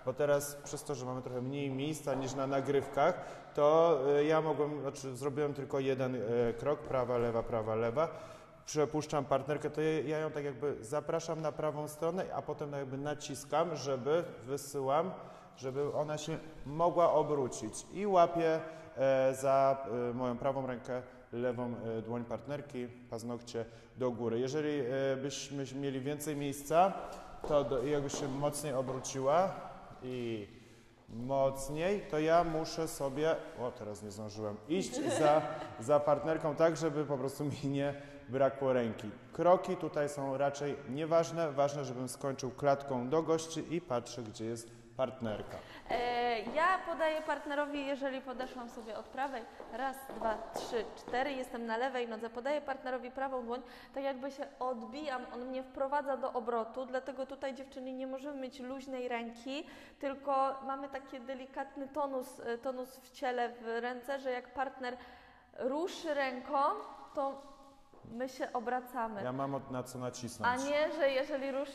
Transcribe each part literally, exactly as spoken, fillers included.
bo teraz przez to, że mamy trochę mniej miejsca niż na nagrywkach, to ja mogłem, znaczy zrobiłem tylko jeden krok, prawa, lewa, prawa, lewa. Przepuszczam partnerkę, to ja ją tak jakby zapraszam na prawą stronę, a potem jakby naciskam, żeby wysyłam, żeby ona się mogła obrócić i łapię za moją prawą rękę lewą dłoń partnerki, paznokcie do góry. Jeżeli byśmy mieli więcej miejsca, to jakby się mocniej obróciła i mocniej, to ja muszę sobie, o teraz nie zdążyłem, iść za, za partnerką tak, żeby po prostu mi nie brakło ręki. Kroki tutaj są raczej nieważne, ważne, żebym skończył klatką do gości i patrzę, gdzie jest partnerka. E, ja podaję partnerowi, jeżeli podeszłam sobie od prawej, raz, dwa, trzy, cztery, jestem na lewej nodze, podaję partnerowi prawą dłoń, tak jakby się odbijam, on mnie wprowadza do obrotu, dlatego tutaj dziewczyny nie możemy mieć luźnej ręki, tylko mamy taki delikatny tonus, tonus w ciele, w ręce, że jak partner ruszy ręką, to my się obracamy. Ja mam na co nacisnąć. A nie, że jeżeli rusz...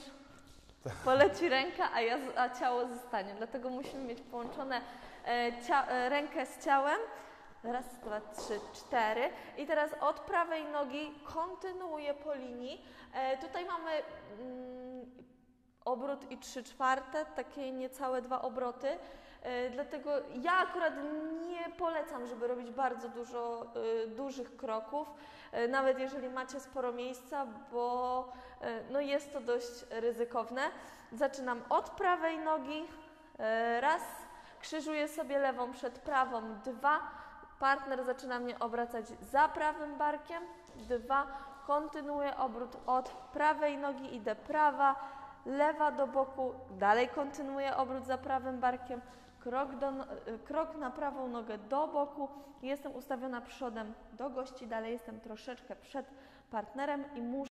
poleci ręka, a, ja, a ciało zostanie. Dlatego musimy mieć połączone e, cia, e, rękę z ciałem. Raz, dwa, trzy, cztery. I teraz od prawej nogi kontynuuję po linii. E, tutaj mamy mm, obrót i trzy czwarte, takie niecałe dwa obroty. E, dlatego ja akurat nie polecam, żeby robić bardzo dużo e, dużych kroków, e, nawet jeżeli macie sporo miejsca, bo e, no jest to dość ryzykowne. Zaczynam od prawej nogi, e, raz, krzyżuję sobie lewą przed prawą, dwa, partner zaczyna mnie obracać za prawym barkiem, dwa, kontynuuję obrót od prawej nogi, idę prawa, lewa do boku, dalej kontynuuję obrót za prawym barkiem, krok, do, krok na prawą nogę do boku, jestem ustawiona przodem do gości, dalej jestem troszeczkę przed partnerem i muszę